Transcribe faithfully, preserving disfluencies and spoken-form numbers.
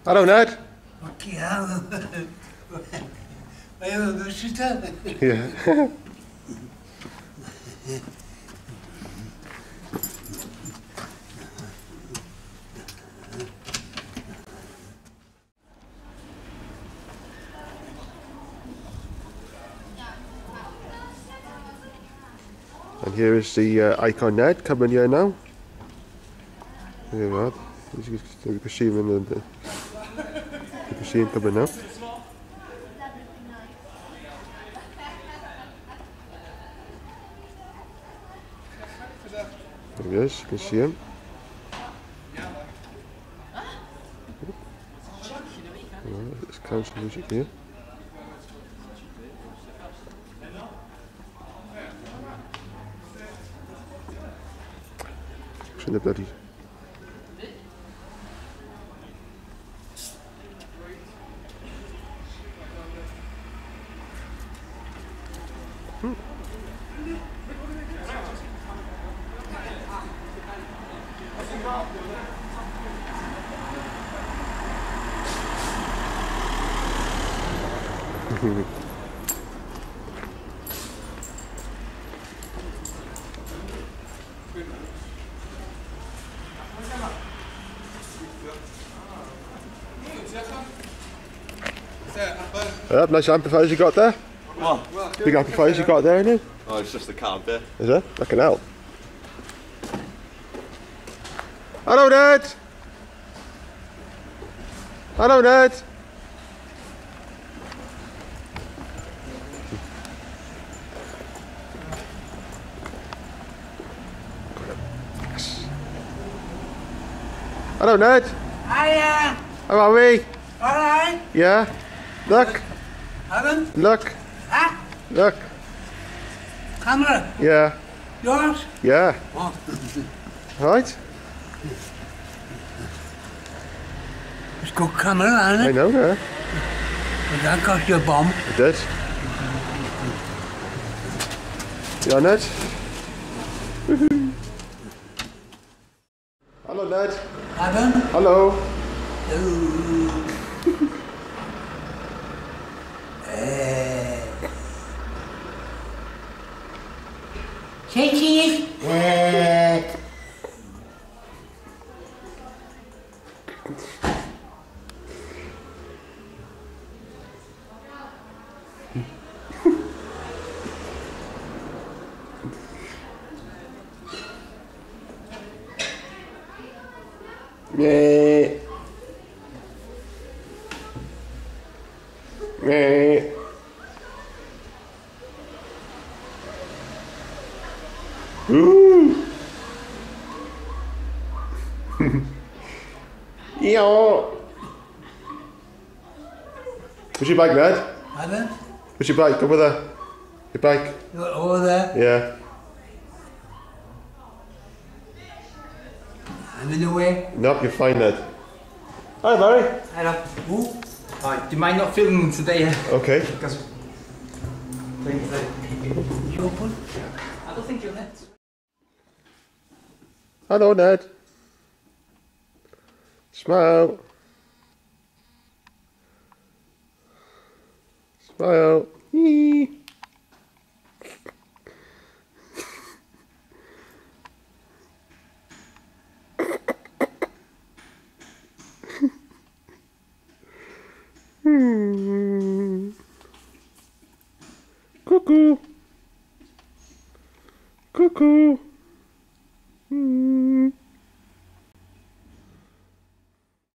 Hello, Ned. Fucking hell. Are you a good sister? Yeah. And here is the uh, icon Ned coming here now. There you are. You can see him in the, you can see him coming now. There he is, you can see him. Right, there's council music here. It's in the bloody... Hmm. Yeah, nice amplifiers you got there. What? Big amplifiers you got there, innit? Oh, it's just the cab bit. Is it? That can help. Hello, Ned! Hello, Ned! Hello, Ned! Hiya! How are we? Alright? Yeah? Look! Haven't? Look! Huh? Look! Camera? Yeah. Yours? Yeah. Oh. Right? It's good camera, isn't it? I know, yeah. But that cost you a bomb. It did. Yeah, Ned? Hello, Ned. Haven't? Hello. Hello. uh. Say cheese. Uh. Meh. Meh. Ooh. Yo. Where's your bike, Ned? Haven't? Where's your bike? Over there. Your bike. You're over there. Yeah. I'm in the way. Nope, you're fine, Ned. Hi, Barry. Hello. Ooh. Right, do you mind not filming today? Okay. Because things that You open? I don't think you're net. Hello, Ned. Smile. Smile. Eee. Hmm. Cuckoo. Cuckoo. Hmm.